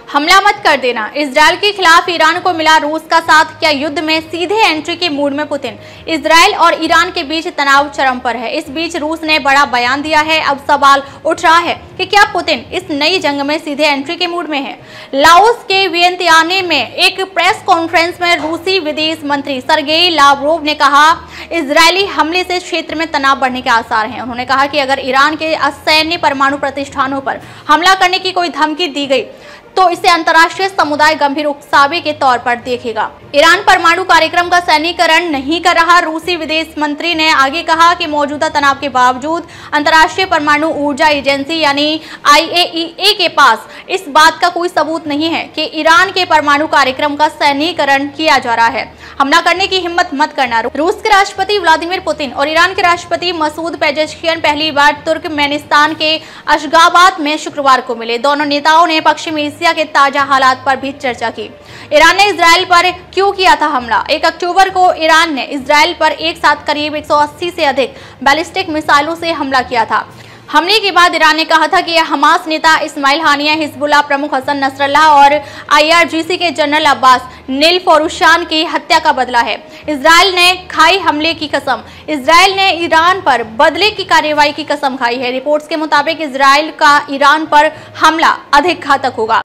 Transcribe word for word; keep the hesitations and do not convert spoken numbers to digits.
हमला मत कर देना। इजरायल के खिलाफ ईरान को मिला रूस का साथ, क्या युद्ध में सीधे एंट्री के मूड में पुतिन। इजरायल और ईरान के बीच तनाव चरम पर है। इस बीच रूस ने बड़ा बयान दिया है। अब सवाल उठ रहा है कि क्या पुतिन इस नई जंग में सीधे एंट्री के मूड में है। लाओस के वियंतियाने में एक प्रेस कॉन्फ्रेंस में रूसी विदेश मंत्री सर्गेई लावरोव ने कहा, इजरायली हमले से क्षेत्र में तनाव बढ़ने के आसार हैं। उन्होंने कहा कि अगर ईरान के असैन्य परमाणु प्रतिष्ठानों पर हमला करने की कोई धमकी दी गई तो इसे अंतर्राष्ट्रीय समुदाय गंभीर उकसावे के तौर पर देखेगा। ईरान परमाणु कार्यक्रम का सैन्यीकरण नहीं कर रहा। रूसी विदेश मंत्री ने आगे कहा कि मौजूदा तनाव के बावजूद अंतर्राष्ट्रीय परमाणु ऊर्जा एजेंसी यानी आई ए ई ए के पास इस बात का कोई सबूत नहीं है कि ईरान के परमाणु कार्यक्रम का सैन्यीकरण किया जा रहा है। हमला करने की हिम्मत मत करना। रूस के राष्ट्रपति व्लादिमीर पुतिन और ईरान के राष्ट्रपति मसूद पेजेश्कियन पहली बार तुर्कमेनिस्तान के अशगाबाद में शुक्रवार को मिले। दोनों नेताओं ने पश्चिमी एशिया के ताजा हालात पर भी चर्चा की। ईरान ने इजरायल पर क्यों किया था हमला। एक अक्टूबर को ईरान ने इजरायल पर एक साथ करीब एक सौ अस्सी से अधिक बैलिस्टिक मिसाइलों से हमला किया था। हमले के बाद ईरान ने कहा था कि यह हमास नेता इस्माइल हानिया, हिजबुल्लाह प्रमुख हसन नसरल्लाह और आई आर जी सी के जनरल अब्बास नीलफोरुशान की हत्या का बदला है। इजरायल ने खाई हमले की कसम। इजरायल ने ईरान पर बदले की कार्रवाई की कसम खाई है। रिपोर्ट्स के मुताबिक इजरायल का ईरान पर हमला अधिक घातक होगा।